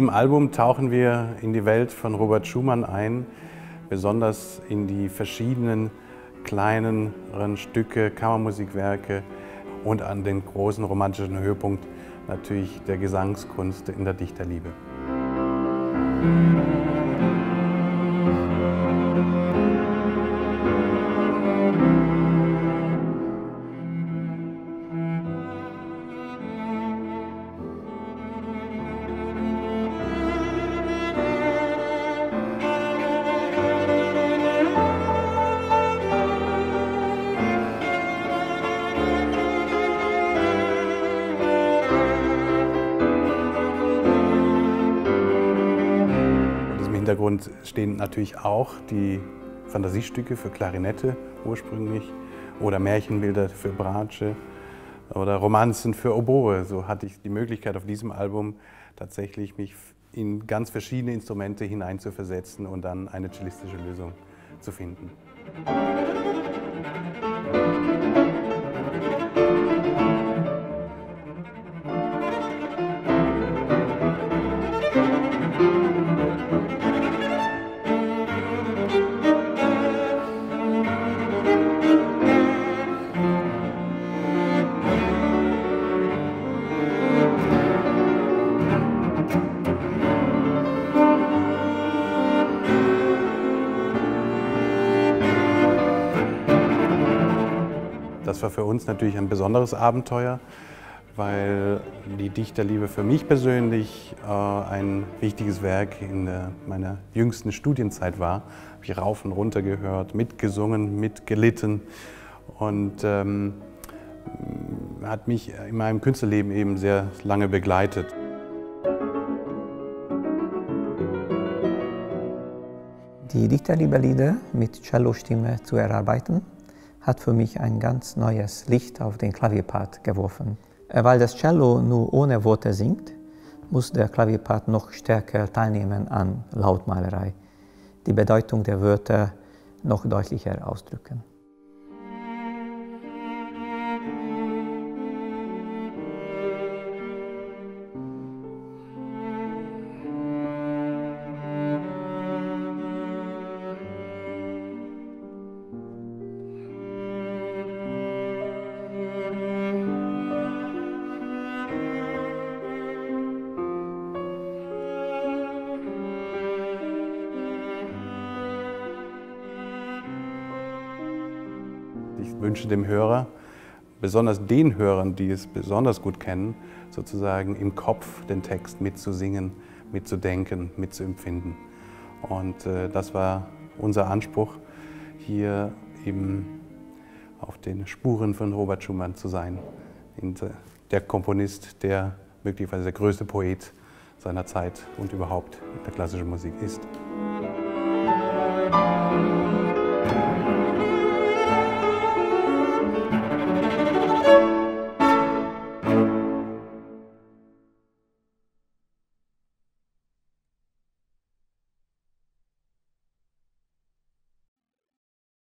diesem Album tauchen wir in die Welt von Robert Schumann ein, besonders in die verschiedenen kleineren Stücke, Kammermusikwerke und an den großen romantischen Höhepunkt natürlich der Gesangskunst in der Dichterliebe. Im Hintergrund stehen natürlich auch die Fantasiestücke für Klarinette ursprünglich oder Märchenbilder für Bratsche oder Romanzen für Oboe. So hatte ich die Möglichkeit, auf diesem Album tatsächlich mich in ganz verschiedene Instrumente hineinzuversetzen und dann eine cellistische Lösung zu finden. Das war für uns natürlich ein besonderes Abenteuer, weil die Dichterliebe für mich persönlich ein wichtiges Werk in meiner jüngsten Studienzeit war. Habe ich rauf und runter gehört, mitgesungen, mitgelitten und hat mich in meinem Künstlerleben eben sehr lange begleitet. Die Dichterliebe-Lieder mit Cellostimme zu erarbeiten, hat für mich ein ganz neues Licht auf den Klavierpart geworfen. Weil das Cello nur ohne Worte singt, muss der Klavierpart noch stärker teilnehmen an Lautmalerei, die Bedeutung der Wörter noch deutlicher ausdrücken. Ich wünsche dem Hörer, besonders den Hörern, die es besonders gut kennen, sozusagen im Kopf den Text mitzusingen, mitzudenken, mitzuempfinden. Und das war unser Anspruch, hier eben auf den Spuren von Robert Schumann zu sein. Der Komponist, der möglicherweise der größte Poet seiner Zeit und überhaupt der klassischen Musik ist.